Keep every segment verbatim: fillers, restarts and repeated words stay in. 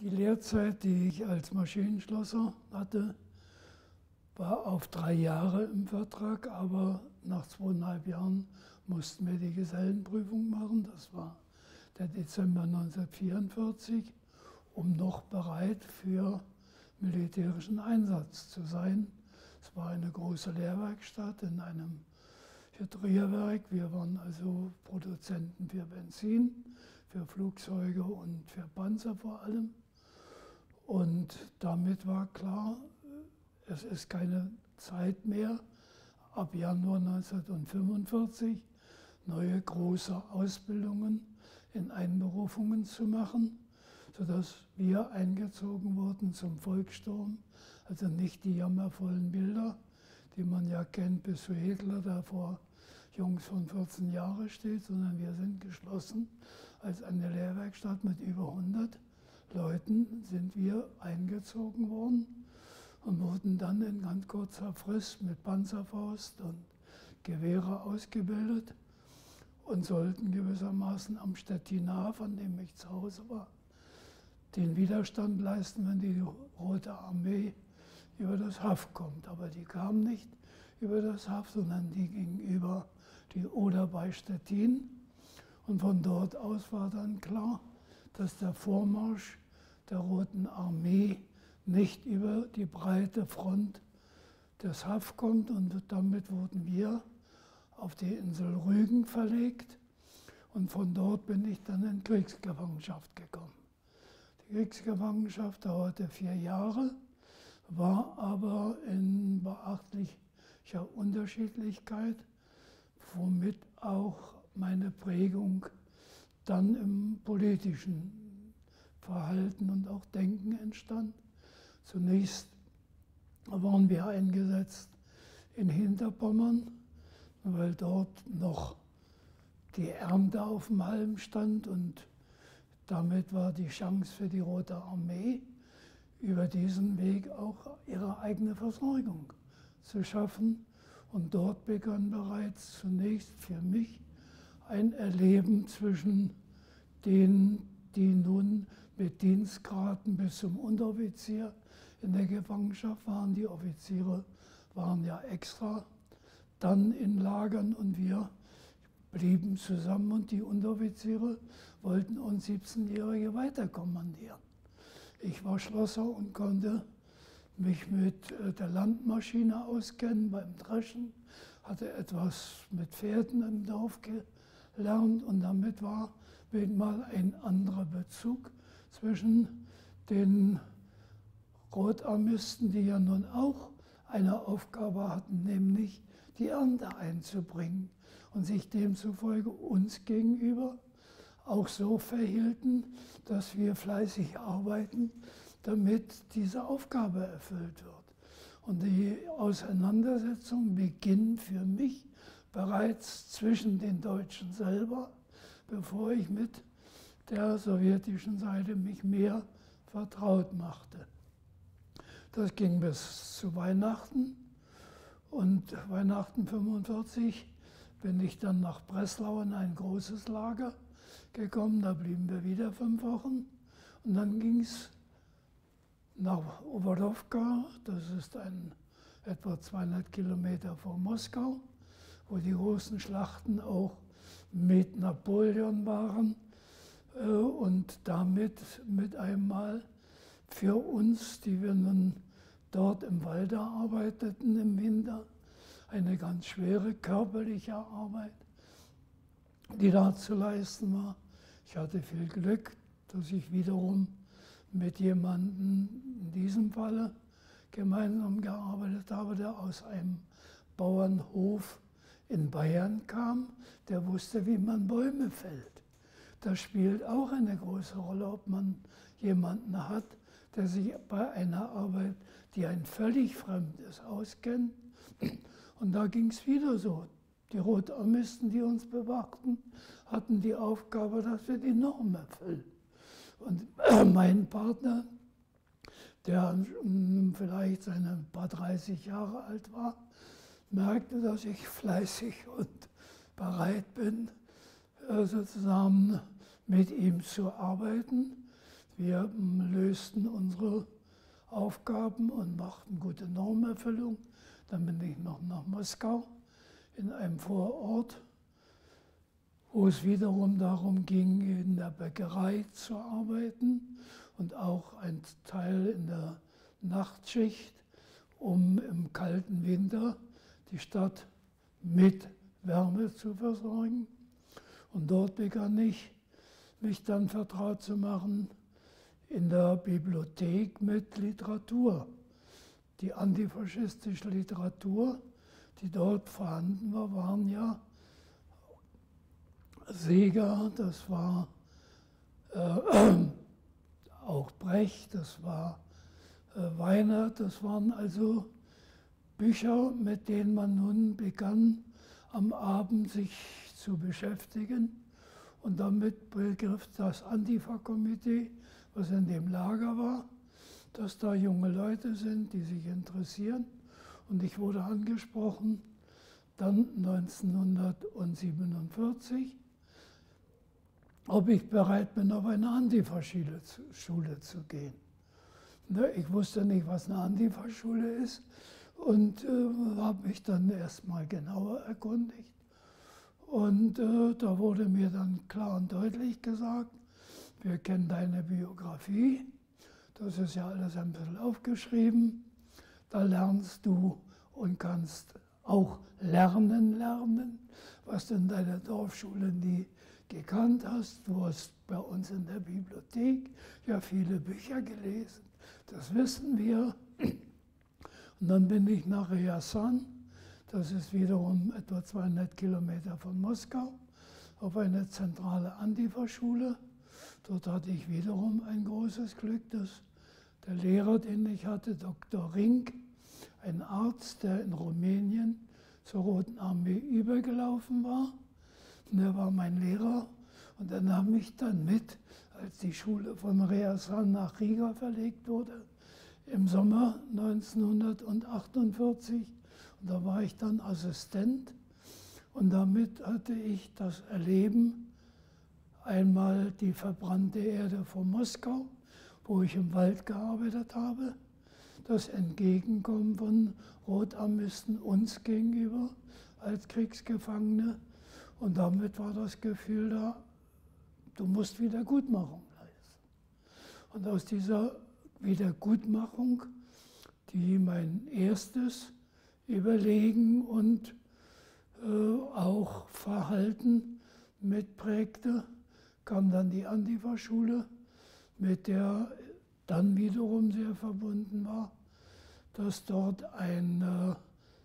Die Lehrzeit, die ich als Maschinenschlosser hatte, war auf drei Jahre im Vertrag, aber nach zweieinhalb Jahren mussten wir die Gesellenprüfung machen. Das war der Dezember neunzehnhundertvierundvierzig, um noch bereit für militärischen Einsatz zu sein. Es war eine große Lehrwerkstatt in einem Hydrierwerk. Wir waren also Produzenten für Benzin, für Flugzeuge und für Panzer vor allem. Und damit war klar, es ist keine Zeit mehr, ab Januar neunzehnhundertfünfundvierzig neue große Ausbildungen in Einberufungen zu machen, sodass wir eingezogen wurden zum Volkssturm. Also nicht die jammervollen Bilder, die man ja kennt, bis zu Hitler da vor Jungs von vierzehn Jahren steht, sondern wir sind geschlossen. Als eine Lehrwerkstatt mit über hundert Leuten sind wir eingezogen worden und wurden dann in ganz kurzer Frist mit Panzerfaust und Gewehre ausgebildet und sollten gewissermaßen am Stettiner Hafen, an dem ich zu Hause war, den Widerstand leisten, wenn die Rote Armee über das Haff kommt. Aber die kam nicht über das Haff, sondern die ging über die Oder bei Stettin. Und von dort aus war dann klar, dass der Vormarsch der Roten Armee nicht über die breite Front des Haff kommt. Und damit wurden wir auf die Insel Rügen verlegt. Und von dort bin ich dann in Kriegsgefangenschaft gekommen. Die Kriegsgefangenschaft dauerte vier Jahre, war aber in beachtlicher Unterschiedlichkeit, womit auch meine Prägung dann im politischen Verhalten und auch Denken entstand. Zunächst waren wir eingesetzt in Hinterpommern, weil dort noch die Ernte auf dem Halm stand und damit war die Chance für die Rote Armee, über diesen Weg auch ihre eigene Versorgung zu schaffen. Und dort begann bereits zunächst für mich ein Erleben zwischen denen, die nun mit Dienstgraden bis zum Unteroffizier in der Gefangenschaft waren. Die Offiziere waren ja extra dann in Lagern und wir blieben zusammen und die Unteroffiziere wollten uns siebzehnjährige weiterkommandieren. Ich war Schlosser und konnte mich mit der Landmaschine auskennen beim Dreschen, hatte etwas mit Pferden im Dorf gelernt und damit war mal ein anderer Bezug zwischen den Rotarmisten, die ja nun auch eine Aufgabe hatten, nämlich die Ernte einzubringen und sich demzufolge uns gegenüber auch so verhielten, dass wir fleißig arbeiten, damit diese Aufgabe erfüllt wird. Und die Auseinandersetzung beginnt für mich bereits zwischen den Deutschen selber, bevor ich mit der sowjetischen Seite mich mehr vertraut machte. Das ging bis zu Weihnachten und Weihnachten fünfundvierzig bin ich dann nach Breslau in ein großes Lager gekommen, da blieben wir wieder fünf Wochen und dann ging es nach Oberowka, das ist ein, etwa zweihundert Kilometer vor Moskau, wo die großen Schlachten auch mit Napoleon waren äh, und damit mit einmal für uns, die wir nun dort im Walde arbeiteten im Winter, eine ganz schwere körperliche Arbeit, die da zu leisten war. Ich hatte viel Glück, dass ich wiederum mit jemandem in diesem Falle gemeinsam gearbeitet habe, der aus einem Bauernhof in Bayern kam, der wusste, wie man Bäume fällt. Das spielt auch eine große Rolle, ob man jemanden hat, der sich bei einer Arbeit, die ein völlig fremd ist, auskennt. Und da ging es wieder so. Die Rotarmisten, die uns bewachten, hatten die Aufgabe, dass wir die Norm erfüllen. Und mein Partner, der vielleicht seine paar dreißig Jahre alt war, merkte, dass ich fleißig und bereit bin, sozusagen mit ihm zu arbeiten. Wir lösten unsere Aufgaben und machten gute Normerfüllung. Dann bin ich noch nach Moskau in einem Vorort, wo es wiederum darum ging, in der Bäckerei zu arbeiten und auch ein Teil in der Nachtschicht, um im kalten Winter die Stadt mit Wärme zu versorgen. Und dort begann ich, mich dann vertraut zu machen in der Bibliothek mit Literatur. Die antifaschistische Literatur, die dort vorhanden war, waren ja Seeger, das war äh, auch Brecht, das war äh, Weiner, das waren also Bücher, mit denen man nun begann, am Abend sich zu beschäftigen. Und damit begriff das Antifa-Komitee, was in dem Lager war, dass da junge Leute sind, die sich interessieren. Und ich wurde angesprochen, dann neunzehnhundertsiebenundvierzig, ob ich bereit bin, auf eine Antifa-Schule zu gehen. Ich wusste nicht, was eine Antifa-Schule ist und äh, habe mich dann erstmal genauer erkundigt. Und äh, da wurde mir dann klar und deutlich gesagt, wir kennen deine Biografie, das ist ja alles ein bisschen aufgeschrieben, da lernst du und kannst auch lernen lernen, was du in deiner Dorfschule nie gekannt hast. Du hast bei uns in der Bibliothek ja viele Bücher gelesen, das wissen wir. Und dann bin ich nach Rjasan, das ist wiederum etwa zweihundert Kilometer von Moskau, auf eine zentrale Antifa-Schule. Dort hatte ich wiederum ein großes Glück, dass der Lehrer, den ich hatte, Doktor Rink, ein Arzt, der in Rumänien zur Roten Armee übergelaufen war, und der war mein Lehrer und er nahm mich dann mit, als die Schule von Rjasan nach Riga verlegt wurde, im Sommer neunzehnhundertachtundvierzig. Und da war ich dann Assistent und damit hatte ich das Erleben, einmal die verbrannte Erde von Moskau, wo ich im Wald gearbeitet habe, das Entgegenkommen von Rotarmisten uns gegenüber als Kriegsgefangene. Und damit war das Gefühl da, du musst Wiedergutmachung leisten. Und aus dieser Wiedergutmachung, die mein erstes Überlegen und äh, auch Verhalten mitprägte, kam dann die Antifa-Schule, mit der dann wiederum sehr verbunden war, dass dort ein äh,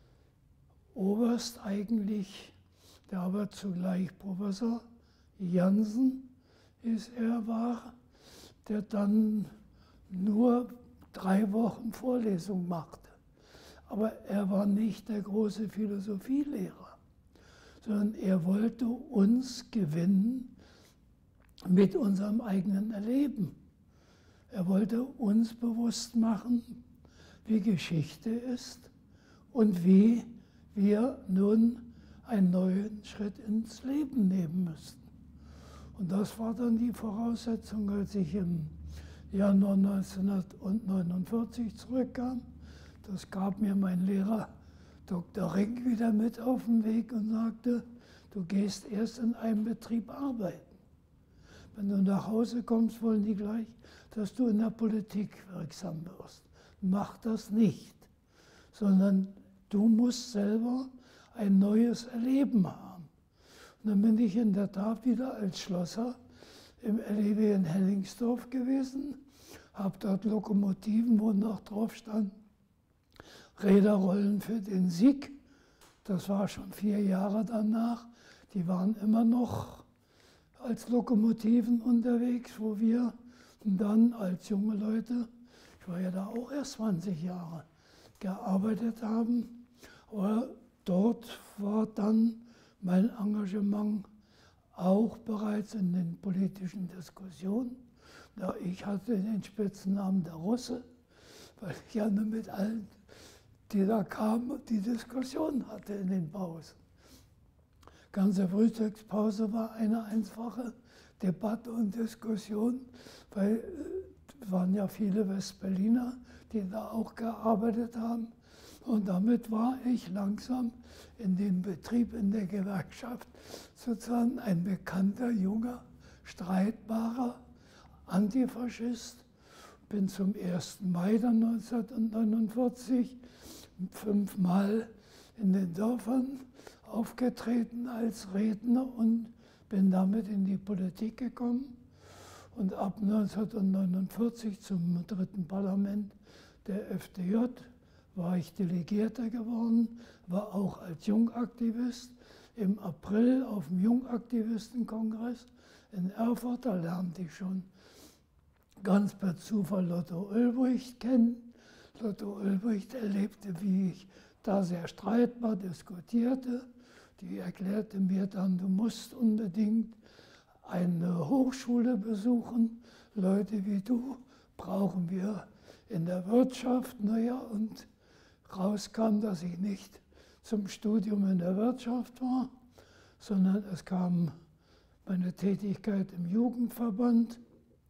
Oberst eigentlich, der aber zugleich Professor Jansen ist er war, der dann nur drei Wochen Vorlesung machte. Aber er war nicht der große Philosophielehrer, sondern er wollte uns gewinnen mit unserem eigenen Erleben. Er wollte uns bewusst machen, wie Geschichte ist und wie wir nun einen neuen Schritt ins Leben nehmen müssten. Und das war dann die Voraussetzung, als ich im Januar neunzehnhundertneunundvierzig zurückkam. Das gab mir mein Lehrer Doktor Rink wieder mit auf den Weg und sagte, du gehst erst in einem Betrieb arbeiten. Wenn du nach Hause kommst, wollen die gleich, dass du in der Politik wirksam wirst. Mach das nicht, sondern du musst selber ein neues Erleben haben. Und dann bin ich in der Tat wieder als Schlosser im L E W in Hennigsdorf gewesen, habe dort Lokomotiven, wo noch drauf stand, Räderrollen für den Sieg. Das war schon vier Jahre danach. Die waren immer noch als Lokomotiven unterwegs, wo wir dann als junge Leute, ich war ja da auch erst zwanzig Jahre, gearbeitet haben. Aber dort war dann mein Engagement auch bereits in den politischen Diskussionen. Ja, ich hatte den Spitznamen der Russe, weil ich ja nur mit allen, die da kamen, die Diskussion hatte in den Pausen. Ganze Frühstückspause war eine einfache Debatte und Diskussion, weil es waren ja viele Westberliner, die da auch gearbeitet haben. Und damit war ich langsam in den Betrieb in der Gewerkschaft sozusagen ein bekannter, junger, streitbarer Antifaschist. Bin zum ersten Mai dann neunzehnhundertneunundvierzig fünfmal in den Dörfern aufgetreten als Redner und bin damit in die Politik gekommen. Und ab neunzehnhundertneunundvierzig zum dritten Parlament der F D J war ich Delegierter geworden, war auch als Jungaktivist im April auf dem Jungaktivistenkongress in Erfurt. Da lernte ich schon ganz per Zufall Lotto Ulbricht kennen. Lotto Ulbricht erlebte, wie ich da sehr streitbar diskutierte. Die erklärte mir dann, du musst unbedingt eine Hochschule besuchen. Leute wie du brauchen wir in der Wirtschaft. Naja, und rauskam, dass ich nicht zum Studium in der Wirtschaft war, sondern es kam meine Tätigkeit im Jugendverband.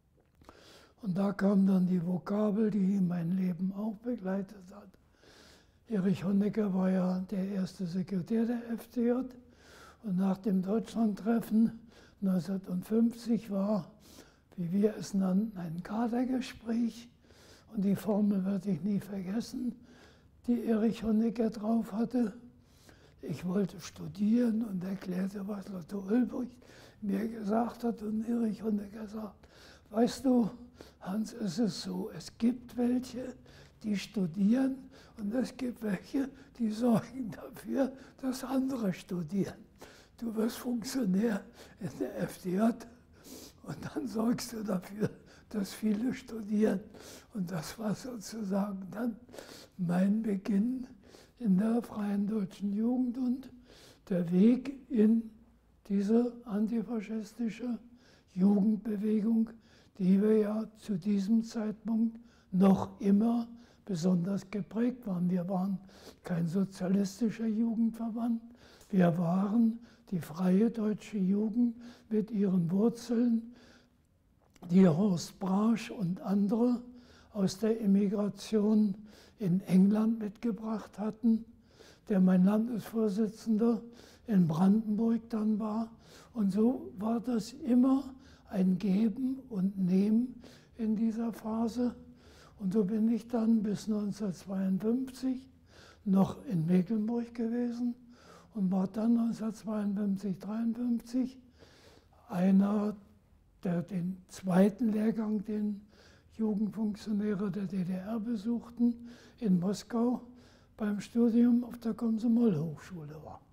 Und da kam dann die Vokabel, die mein Leben auch begleitet hat. Erich Honecker war ja der erste Sekretär der F D J. Und nach dem Deutschlandtreffen neunzehnhundertfünfzig war, wie wir es nannten, ein Kadergespräch. Und die Formel werde ich nie vergessen, die Erich Honecker drauf hatte. Ich wollte studieren und erklärte, was Lotto Ulbricht mir gesagt hat. Und Erich Honecker sagt, weißt du, Hans, es ist so, es gibt welche, die studieren und es gibt welche, die sorgen dafür, dass andere studieren. Du wirst Funktionär in der F D J und dann sorgst du dafür, dass viele studieren. Und das war sozusagen dann mein Beginn in der Freien Deutschen Jugend und der Weg in diese antifaschistische Jugendbewegung, die wir ja zu diesem Zeitpunkt noch immer besonders geprägt waren. Wir waren kein sozialistischer Jugendverband, wir waren die Freie Deutsche Jugend mit ihren Wurzeln, die Horst Brasch und andere aus der Emigration in England mitgebracht hatten, der mein Landesvorsitzender in Brandenburg dann war. Und so war das immer ein Geben und Nehmen in dieser Phase. Und so bin ich dann bis neunzehnhundertzweiundfünfzig noch in Mecklenburg gewesen und war dann neunzehnhundertzweiundfünfzig, dreiundfünfzig einer, der den zweiten Lehrgang, den Jugendfunktionäre der D D R besuchten, in Moskau beim Studium auf der Komsomol-Hochschule war.